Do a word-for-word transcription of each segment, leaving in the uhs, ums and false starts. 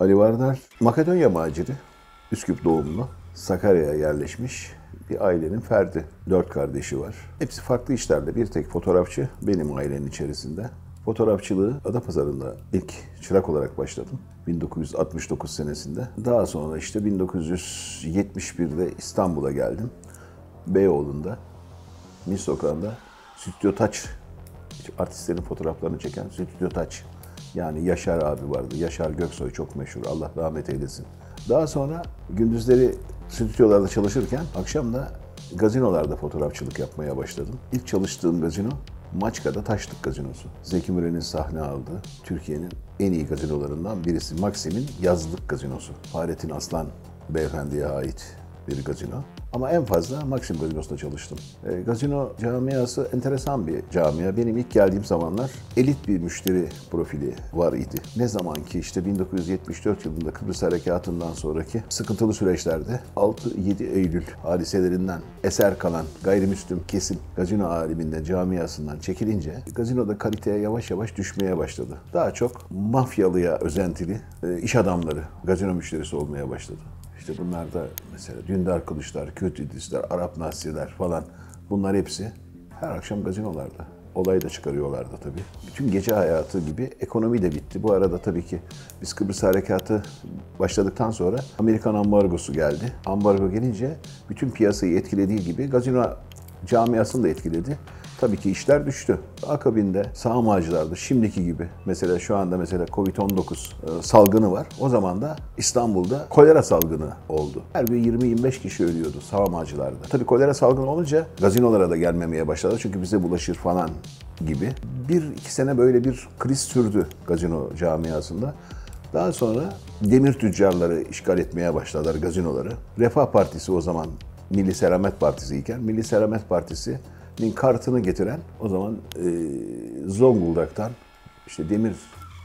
Ali Vardar, Makedonya maciri, Üsküp doğumlu, Sakarya'ya yerleşmiş bir ailenin ferdi. Dört kardeşi var. Hepsi farklı işlerde. Bir tek fotoğrafçı benim ailenin içerisinde. Fotoğrafçılığı Adapazarı'nda ilk çırak olarak başladım. bin dokuz yüz altmış dokuz senesinde. Daha sonra işte bin dokuz yüz yetmiş birde İstanbul'a geldim. Beyoğlu'nda, Mis Sokağı'nda Stüdyo Taç, artistlerin fotoğraflarını çeken Stüdyo Taç. Yani Yaşar abi vardı. Yaşar Göksoy çok meşhur. Allah rahmet eylesin. Daha sonra gündüzleri stüdyolarda çalışırken akşam da gazinolarda fotoğrafçılık yapmaya başladım. İlk çalıştığım gazino Maçka'da Taşlık Gazinosu. Zeki Müren'in sahne aldığı Türkiye'nin en iyi gazinolarından birisi. Maksim'in yazlık gazinosu. Fahrettin Aslan beyefendiye ait bir gazino. Ama en fazla Maxim Gazinosu'nda çalıştım. E, gazino camiası enteresan bir camia. Benim ilk geldiğim zamanlar elit bir müşteri profili var idi. Ne zaman ki işte bin dokuz yüz yetmiş dört yılında Kıbrıs Harekatı'ndan sonraki sıkıntılı süreçlerde altı yedi Eylül hadiselerinden eser kalan gayrimüslim kesim gazino aleminden, camiasından çekilince gazinoda kaliteye yavaş yavaş düşmeye başladı. Daha çok mafyalıya özentili e, iş adamları gazino müşterisi olmaya başladı. İşte bunlar da mesela Dündar Kılıçlar, Kürt İdrisler, Arap Nasiyeler falan, bunlar hepsi her akşam gazinolarda. Olay da çıkarıyorlardı tabii. Bütün gece hayatı gibi ekonomi de bitti. Bu arada tabii ki biz Kıbrıs Harekatı başladıktan sonra Amerikan ambargosu geldi. Ambargo gelince bütün piyasayı etkilediği gibi gazino camiasını da etkiledi. Tabii ki işler düştü. Akabinde sağmacılardı şimdiki gibi. Mesela şu anda mesela kovid on dokuz salgını var. O zaman da İstanbul'da kolera salgını oldu. Her gün yirmi yirmi beş kişi ölüyordu sağmacılarda. Tabii kolera salgını olunca gazinolara da gelmemeye başladı. Çünkü bize bulaşır falan gibi. Bir iki sene böyle bir kriz sürdü gazino camiasında. Daha sonra demir tüccarları işgal etmeye başladılar gazinoları. Refah Partisi o zaman Milli Selamet Partisi iken Milli Selamet Partisi kartını getiren o zaman e, Zonguldak'tan işte demir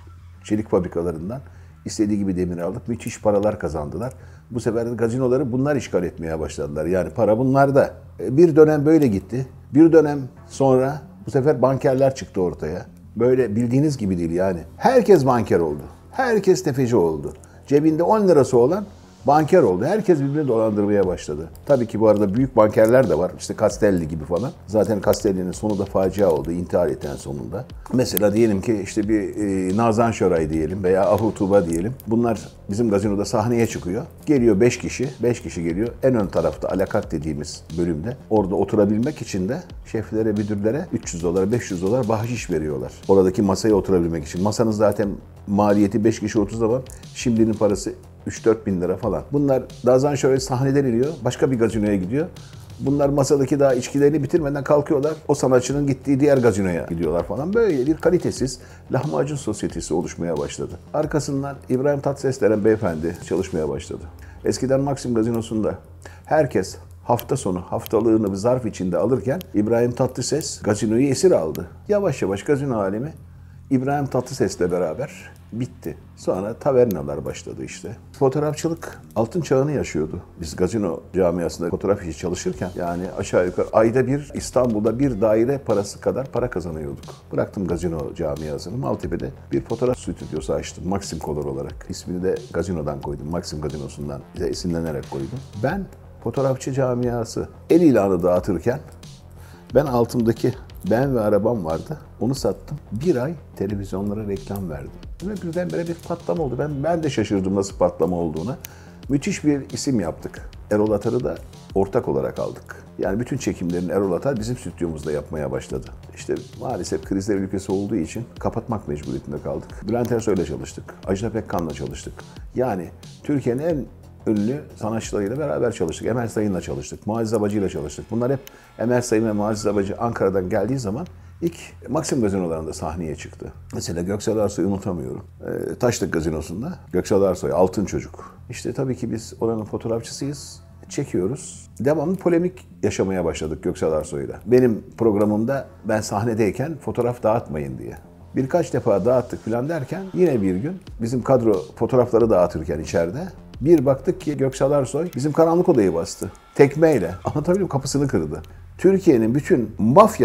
çelik fabrikalarından istediği gibi demir aldık. Müthiş paralar kazandılar. Bu sefer de gazinoları bunlar işgal etmeye başladılar. Yani para bunlarda. E, bir dönem böyle gitti. Bir dönem sonra bu sefer bankerler çıktı ortaya. Böyle bildiğiniz gibi değil yani. Herkes banker oldu. Herkes tefeci oldu. Cebinde on lirası olan banker oldu. Herkes birbirini dolandırmaya başladı. Tabii ki bu arada büyük bankerler de var. İşte Castelli gibi falan. Zaten Castelli'nin sonu da facia oldu. İntihar eten sonunda. Mesela diyelim ki işte bir e, Nazan Şoray diyelim veya Ahu Tuba diyelim. Bunlar bizim gazinoda sahneye çıkıyor. Geliyor beş kişi. beş kişi geliyor. En ön tarafta alakat dediğimiz bölümde. Orada oturabilmek için de şeflere, müdürlere üç yüz dolar, beş yüz dolar bahşiş veriyorlar. Oradaki masaya oturabilmek için. Masanın zaten maliyeti beş kişi otuz zaman. Şimdinin parası üç dört bin lira falan. Bunlar Nazan şöyle sahneden iniyor, başka bir gazinoya gidiyor. Bunlar masadaki daha içkilerini bitirmeden kalkıyorlar. O sanatçının gittiği diğer gazinoya gidiyorlar falan. Böyle bir kalitesiz lahmacun sosyetesi oluşmaya başladı. Arkasından İbrahim Tatlıses denen beyefendi çalışmaya başladı. Eskiden Maxim Gazinosu'nda herkes hafta sonu haftalığını bir zarf içinde alırken İbrahim Tatlıses gazinoyu esir aldı. Yavaş yavaş gazino alemi İbrahim Tatlıses'le beraber bitti. Sonra tavernalar başladı işte. Fotoğrafçılık altın çağını yaşıyordu. Biz gazino camiasında fotoğraf işi çalışırken yani aşağı yukarı ayda bir İstanbul'da bir daire parası kadar para kazanıyorduk. Bıraktım gazino camiasını. Maltepe'de bir fotoğraf stüdyosu açtım. Maxim Color olarak. İsmini de gazinodan koydum. Maxim Gazinosu'ndan esinlenerek koydum. Ben fotoğrafçı camiası el ilanı dağıtırken ben altımdaki ben ve arabam vardı. Onu sattım. Bir ay televizyonlara reklam verdim. Ve birdenbire bir patlama oldu. Ben ben de şaşırdım nasıl patlama olduğuna. Müthiş bir isim yaptık. Erol Atar'ı da ortak olarak aldık. Yani bütün çekimlerini Erol Atar bizim stüdyomuzda yapmaya başladı. İşte maalesef krizler ülkesi olduğu için kapatmak mecburiyetinde kaldık. Bülent Ersoy'la çalıştık. Ajda Pekkan'la çalıştık. Yani Türkiye'nin en ünlü sanatçılarıyla beraber çalıştık. Emel Sayın'la çalıştık. Muazzez Abacı'yla çalıştık. Bunlar hep Emel Sayın ve Muazzez Abacı Ankara'dan geldiği zaman ilk Maxim Gazinolarında sahneye çıktı. Mesela Göksel Arsoy'u unutamıyorum. Ee, Taşlık Gazinosu'nda Göksel Arsoy, Altın Çocuk. İşte tabii ki biz oranın fotoğrafçısıyız. Çekiyoruz. Devamlı polemik yaşamaya başladık Göksel Arsoy'la. Benim programımda ben sahnedeyken fotoğraf dağıtmayın diye. Birkaç defa dağıttık falan derken yine bir gün bizim kadro fotoğrafları dağıtırken içeride bir baktık ki Göksel Arsoy bizim karanlık odayı bastı. Tekmeyle. Anlatabiliyor muyum? Kapısını kırdı. Türkiye'nin bütün mafya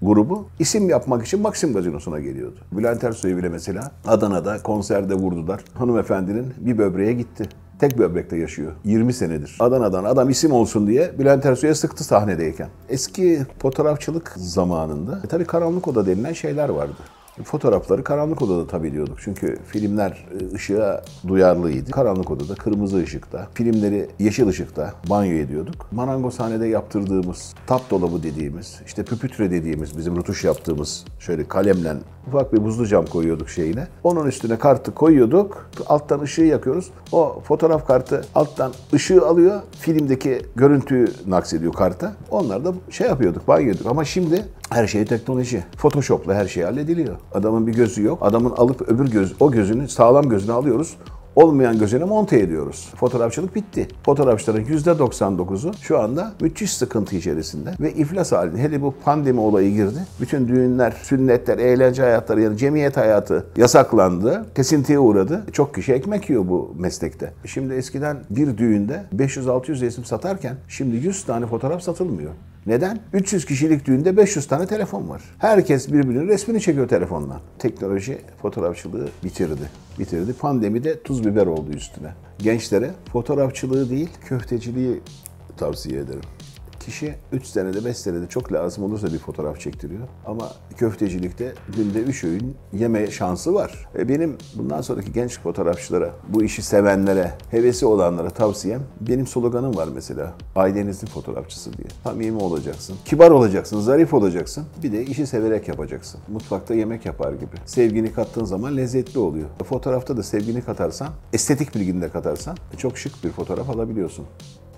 grubu isim yapmak için Maxim Gazinosu'na geliyordu. Bülent Ersoy'u bile mesela Adana'da konserde vurdular. Hanımefendinin bir böbreğe gitti. Tek böbrekte yaşıyor. yirmi senedir. Adana'dan adam isim olsun diye Bülent Ersoy'a sıktı sahnedeyken. Eski fotoğrafçılık zamanında e, tabii karanlık oda denilen şeyler vardı. Fotoğrafları karanlık odada tabii diyorduk. Çünkü filmler ışığa duyarlıydı. Karanlık odada, kırmızı ışıkta, filmleri yeşil ışıkta banyo ediyorduk. Marangozhanede yaptırdığımız, tap dolabı dediğimiz, işte püpütre dediğimiz, bizim rutuş yaptığımız şöyle kalemle ufak bir buzlu cam koyuyorduk şeyine. Onun üstüne kartı koyuyorduk. Alttan ışığı yakıyoruz. O fotoğraf kartı alttan ışığı alıyor. Filmdeki görüntüyü naksediyor karta. Onlar da şey yapıyorduk, banyo ediyorduk. Ama şimdi her şey teknoloji. Photoshop'la her şey hallediliyor. Adamın bir gözü yok. Adamın alıp öbür göz, o gözünü, sağlam gözünü alıyoruz. Olmayan gözüne monte ediyoruz. Fotoğrafçılık bitti. Fotoğrafçıların yüzde doksan dokuzu şu anda müthiş sıkıntı içerisinde ve iflas halinde. Hele bu pandemi olayı girdi. Bütün düğünler, sünnetler, eğlence hayatları yani cemiyet hayatı yasaklandı. Kesintiye uğradı. Çok kişi ekmek yiyor bu meslekte. Şimdi eskiden bir düğünde beş yüz altı yüz resim satarken şimdi yüz tane fotoğraf satılmıyor. Neden? üç yüz kişilik düğünde beş yüz tane telefon var. Herkes birbirinin resmini çekiyor telefonla. Teknoloji fotoğrafçılığı bitirdi. Bitirdi. Pandemi de tuz biber oldu üstüne. Gençlere fotoğrafçılığı değil, köfteciliği tavsiye ederim. Kişi üç senede, beş senede çok lazım olursa bir fotoğraf çektiriyor. Ama köftecilikte günde üç öğün yeme şansı var. E benim bundan sonraki genç fotoğrafçılara, bu işi sevenlere, hevesi olanlara tavsiyem, benim sloganım var mesela. Ailenizin fotoğrafçısı diye. Samimi olacaksın, kibar olacaksın, zarif olacaksın. Bir de işi severek yapacaksın. Mutfakta yemek yapar gibi. Sevgini kattığın zaman lezzetli oluyor. Fotoğrafta da sevgini katarsan, estetik bilgini de katarsan çok şık bir fotoğraf alabiliyorsun.